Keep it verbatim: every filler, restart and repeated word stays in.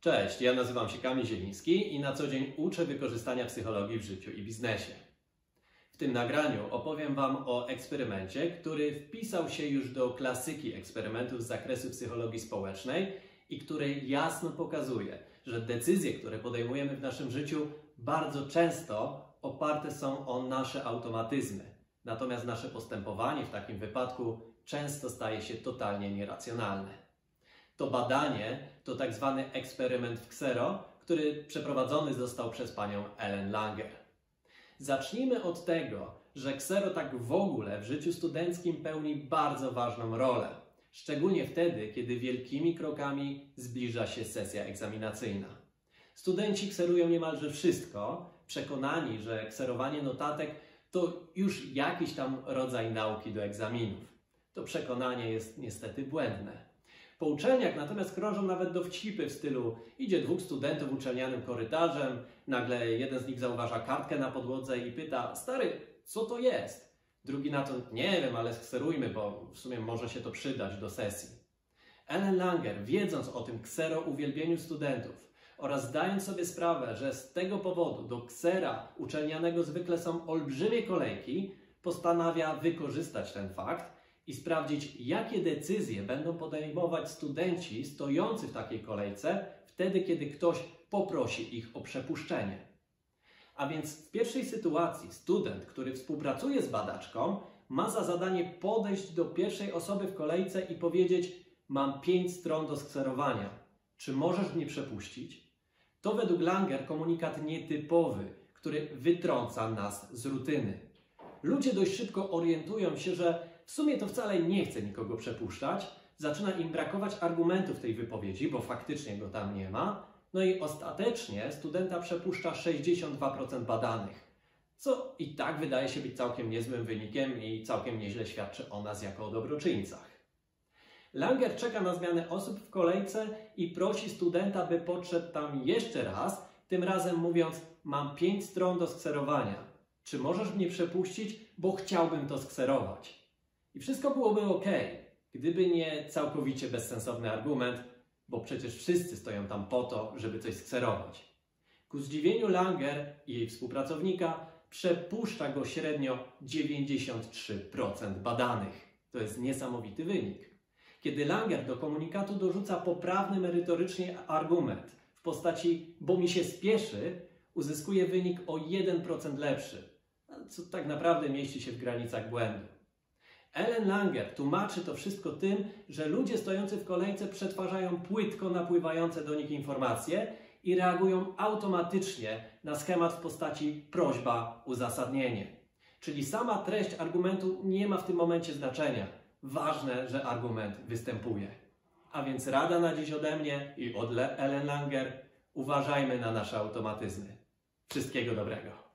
Cześć, ja nazywam się Kamil Zieliński i na co dzień uczę wykorzystania psychologii w życiu i biznesie. W tym nagraniu opowiem Wam o eksperymencie, który wpisał się już do klasyki eksperymentów z zakresu psychologii społecznej i który jasno pokazuje, że decyzje, które podejmujemy w naszym życiu, bardzo często oparte są o nasze automatyzmy. Natomiast nasze postępowanie w takim wypadku często staje się totalnie nieracjonalne. To badanie to tak zwany eksperyment w ksero, który przeprowadzony został przez panią Ellen Langer. Zacznijmy od tego, że ksero tak w ogóle w życiu studenckim pełni bardzo ważną rolę. Szczególnie wtedy, kiedy wielkimi krokami zbliża się sesja egzaminacyjna. Studenci kserują niemalże wszystko, przekonani, że kserowanie notatek to już jakiś tam rodzaj nauki do egzaminów. To przekonanie jest niestety błędne. Po uczelniach natomiast krążą nawet dowcipy w stylu: idzie dwóch studentów uczelnianym korytarzem, nagle jeden z nich zauważa kartkę na podłodze i pyta: stary, co to jest? Drugi na to: nie wiem, ale skserujmy, bo w sumie może się to przydać do sesji. Ellen Langer, wiedząc o tym ksero uwielbieniu studentów oraz zdając sobie sprawę, że z tego powodu do ksera uczelnianego zwykle są olbrzymie kolejki, postanawia wykorzystać ten fakt i sprawdzić, jakie decyzje będą podejmować studenci stojący w takiej kolejce wtedy, kiedy ktoś poprosi ich o przepuszczenie. A więc w pierwszej sytuacji student, który współpracuje z badaczką, ma za zadanie podejść do pierwszej osoby w kolejce i powiedzieć: mam pięć stron do skserowania. Czy możesz mnie przepuścić? To według Langer komunikat nietypowy, który wytrąca nas z rutyny. Ludzie dość szybko orientują się, że w sumie to wcale nie chce nikogo przepuszczać, zaczyna im brakować argumentów tej wypowiedzi, bo faktycznie go tam nie ma, no i ostatecznie studenta przepuszcza sześćdziesiąt dwa procent badanych, co i tak wydaje się być całkiem niezłym wynikiem i całkiem nieźle świadczy o nas jako o dobroczyńcach. Langer czeka na zmianę osób w kolejce i prosi studenta, by podszedł tam jeszcze raz, tym razem mówiąc: mam pięć stron do skserowania. Czy możesz mnie przepuścić, bo chciałbym to skserować? I wszystko byłoby ok, gdyby nie całkowicie bezsensowny argument, bo przecież wszyscy stoją tam po to, żeby coś skserować. Ku zdziwieniu Langer i jej współpracownika przepuszcza go średnio dziewięćdziesiąt trzy procent badanych. To jest niesamowity wynik. Kiedy Langer do komunikatu dorzuca poprawny merytorycznie argument w postaci: bo mi się spieszy, uzyskuje wynik o jeden procent lepszy, co tak naprawdę mieści się w granicach błędu. Ellen Langer tłumaczy to wszystko tym, że ludzie stojący w kolejce przetwarzają płytko napływające do nich informacje i reagują automatycznie na schemat w postaci prośba, uzasadnienie. Czyli sama treść argumentu nie ma w tym momencie znaczenia. Ważne, że argument występuje. A więc rada na dziś ode mnie i od Ellen Langer: uważajmy na nasze automatyzmy. Wszystkiego dobrego.